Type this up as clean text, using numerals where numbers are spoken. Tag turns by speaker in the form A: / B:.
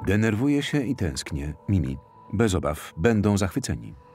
A: Denerwuję się i tęsknię. Mimi, bez obaw, będą zachwyceni.